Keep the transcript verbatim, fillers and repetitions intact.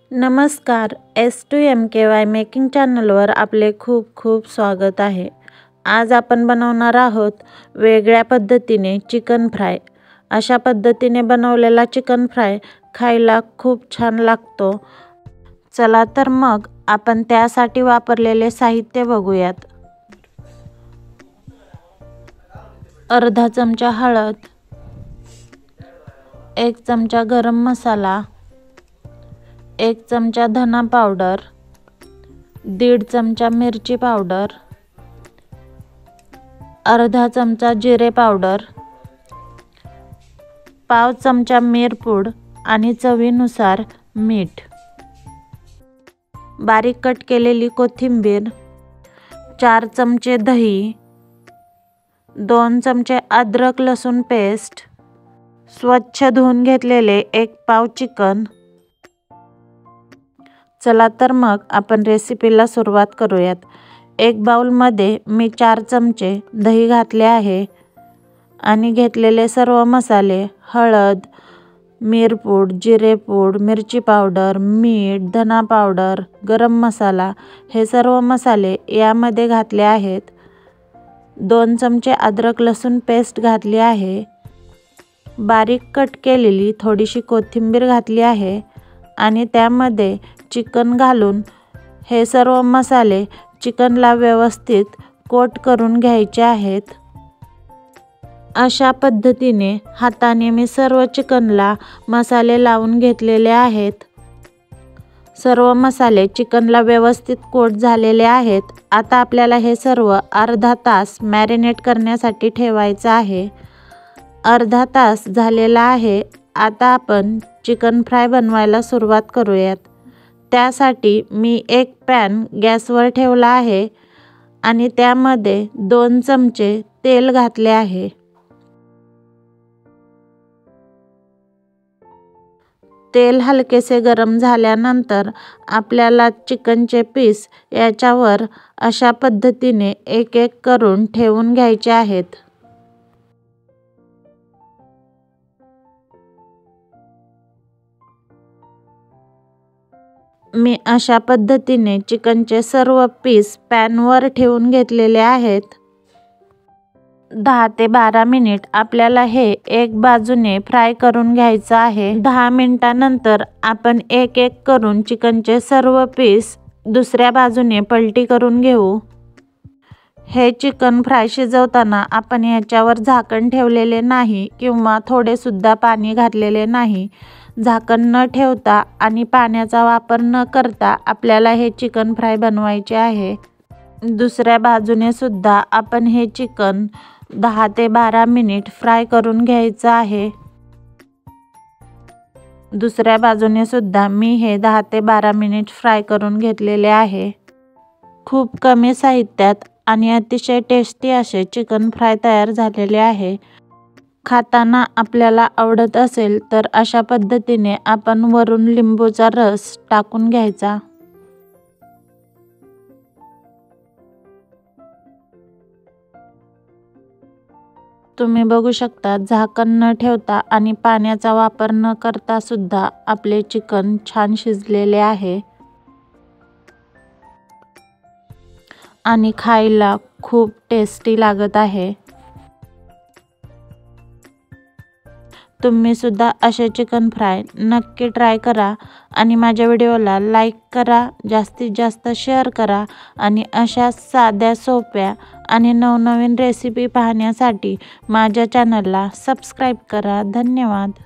नमस्कार, S two M K Y making चॅनलवर आपले खूप खूप स्वागत आहे। आज आपण बनवणार आहोत वेगळ्या पद्धतीने चिकन फ्राय। अशा पद्धतीने बनवलेला चिकन फ्राय खायला खूप छान लागतो। चला तर मग आपण त्यासाठी वापरलेले साहित्य बघूयात। अर्धा चमचा हळद, एक चमचा गरम मसाला, एक चमचा धना पावडर, दीड चमचा मिरची पावडर, अर्धा चमचा जिरे पावडर, पाव चमचा मिरपूड आणि चवीनुसार मीठ, बारीक कट केलेली कोथिंबीर, चार चमचे दही, दोन चमचे अद्रक लसूण पेस्ट, स्वच्छ धुवून घेतलेले एक पाव चिकन। चला तर मग आपण रेसिपीला सुरुवात करूयात। एक बाउलमध्ये मी चार चमचे दही घातले आहे आणि घेतलेले सर्व मसाले हळद, मिरपूड, जिरेपूड, मिरची पावडर, मीठ, धना पावडर, गरम मसाला हे सर्व मसाले यामध्ये घातले आहेत। दोन चमचे अद्रक लसूण पेस्ट घातली आहे। बारीक कट केलेली थोडीशी कोथिंबीर घातली आहे आणि त्यामध्ये चिकन घालून हे सर्व मसाले चिकनला व्यवस्थित कोट करून घ्यायचे आहेत। अशा पद्धतीने हाताने मी सर्व चिकनला मसाले लावून घेतलेले आहेत। सर्व मसाले चिकनला व्यवस्थित कोट झालेले आहेत। आता आपल्याला हे सर्व अर्धा तास मॅरिनेट करण्यासाठी ठेवायचं आहे। अर्धा तास झालेला आहे। आता आपण चिकन फ्राय बनवायला सुरुवात करूयात। त्यासाठी मी एक पॅन गॅसवर ठेवला आहे आणि त्यामध्ये दोन चमचे तेल घातले आहे। तेल हलकेसे गरम झाल्यानंतर आपल्याला चिकनचे पीस याच्यावर अशा पद्धतीने एक एक करून ठेवून घ्यायचे आहेत। मी अशा पद्धतीने चिकनचे सर्व पीस पॅनवर ठेवून घेतलेले आहेत। दहा ते बारा मिनिट आपल्याला हे एक बाजूने फ्राय करून घ्यायचं आहे। दहा मिनिटानंतर आपण एक एक करून चिकनचे सर्व पीस दुसऱ्या बाजूने पलटी करून घेऊ। हे चिकन फ्राय शिजवताना आपण याच्यावर झाकण ठेवलेले नाही किंवा थोडे सुद्धा पाणी घातलेले नाही। झाकण न ठेवता आणि पाण्याचा वापर न करता आपल्याला हे चिकन फ्राय बनवायचे आहे। दुसऱ्या बाजूने सुद्धा आपण हे चिकन दहा ते बारा मिनिट फ्राय करून घ्यायचं आहे। दुसऱ्या बाजूने सुद्धा मी हे दहा ते बारा मिनिट फ्राय करून घेतलेले आहे। खूप कमी साहित्यात आणि अतिशय टेस्टी असे चिकन फ्राय तयार झालेले आहे। खाताना आपल्याला आवडत असेल तर अशा पद्धतीने आपण वरून लिंबूचा रस टाकून घ्यायचा। तुम्ही बघू शकता झाकण न ठेवता आणि पाण्याचा वापर न करता सुद्धा आपले चिकन छान शिजलेले आहे आणि खायला खूप टेस्टी लागत आहे। तुम्ही सुद्धा असे चिकन फ्राय नक्की ट्राय करा आणि माझ्या व्हिडिओला लाईक करा, जास्तीत जास्त शेअर करा आणि अशा साध्या सोप्या आणि नवनवीन रेसिपी पाहण्यासाठी माझ्या चॅनलला सबस्क्राईब करा। धन्यवाद।